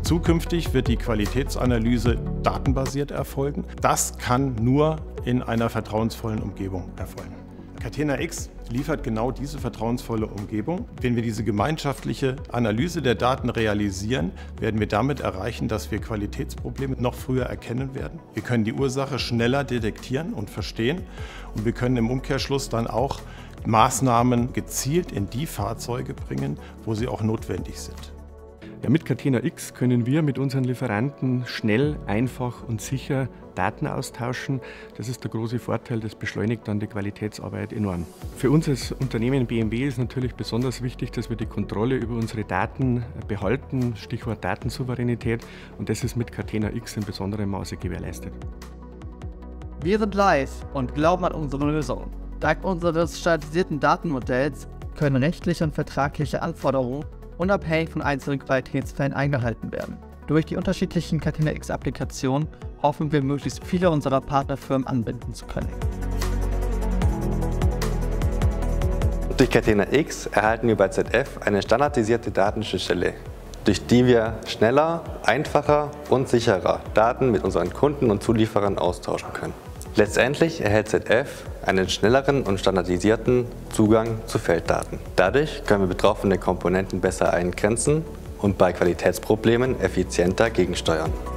Zukünftig wird die Qualitätsanalyse datenbasiert erfolgen. Das kann nur in einer vertrauensvollen Umgebung erfolgen. Catena-X liefert genau diese vertrauensvolle Umgebung. Wenn wir diese gemeinschaftliche Analyse der Daten realisieren, werden wir damit erreichen, dass wir Qualitätsprobleme noch früher erkennen werden. Wir können die Ursache schneller detektieren und verstehen und wir können im Umkehrschluss dann auch Maßnahmen gezielt in die Fahrzeuge bringen, wo sie auch notwendig sind. Ja, mit Catena-X können wir mit unseren Lieferanten schnell, einfach und sicher Daten austauschen. Das ist der große Vorteil, das beschleunigt dann die Qualitätsarbeit enorm. Für uns als Unternehmen BMW ist natürlich besonders wichtig, dass wir die Kontrolle über unsere Daten behalten, Stichwort Datensouveränität, und das ist mit Catena-X in besonderem Maße gewährleistet. Wir sind live und glauben an unsere Lösung. Dank unseres standardisierten Datenmodells können rechtliche und vertragliche Anforderungen unabhängig von einzelnen Qualitätsfällen eingehalten werden. Durch die unterschiedlichen Catena-X-Applikationen hoffen wir, möglichst viele unserer Partnerfirmen anbinden zu können. Durch Catena-X erhalten wir bei ZF eine standardisierte Datenschnittstelle, durch die wir schneller, einfacher und sicherer Daten mit unseren Kunden und Zulieferern austauschen können. Letztendlich erhält ZF einen schnelleren und standardisierten Zugang zu Felddaten. Dadurch können wir betroffene Komponenten besser eingrenzen und bei Qualitätsproblemen effizienter gegensteuern.